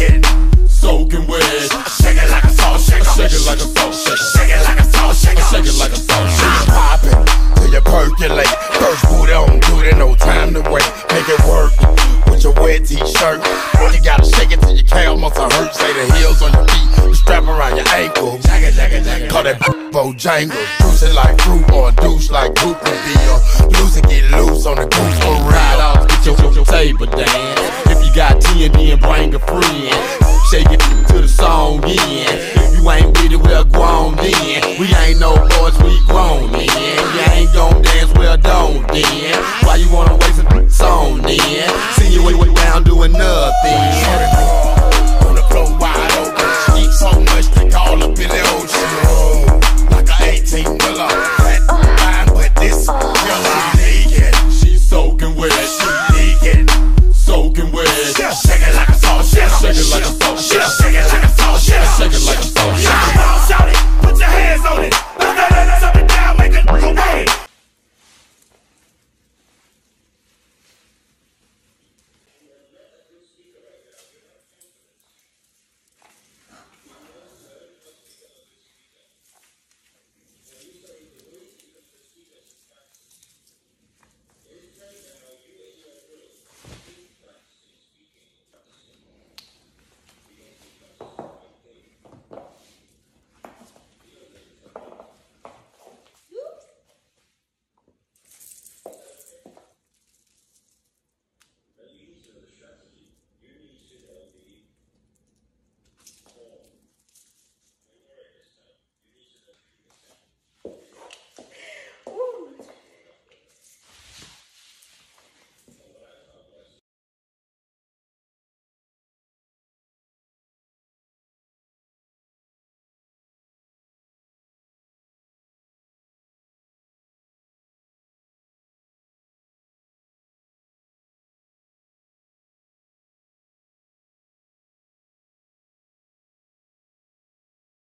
leaking, soaking wet. Shake it like a salt shaker. Shake it like a salt shaker. Shake it like a salt shaker. Shake it like a salt shaker. Poppin' till you percolate. First booty on duty, no time to wait. Make it work with your wet t-shirt. You gotta shake it till your calf muscle hurt. Say the heels on your feet, strap around your ankle. Call that Bojangles. Juice it like fruit or a douche like Cooper Beer. Loose and get loose on the goose for real. Get your table dance. If you got TND and bring a friend. Shake it to the song in. If you ain't with it, we're grown then. We ain't no boys, we grown then. You ain't gon' dance, well don't then. Why you wanna waste a song then? See you way down doing nothing. On the floor wide open. Eat so much they call up in the ocean. Like a 18-wheeler. Fat fine, but this girl is leaking. She's soaking wet. She leaking, soaking wet. Shake it like a salt shaker. Shake it like a salt shaker. Shake it like a salt shaker. Shake it like a salt shaker. Come on, shout it. Put your hands on it. Up and down, make it go away.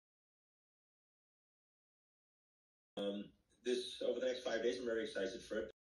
This over the next 5 days, I'm very excited for it.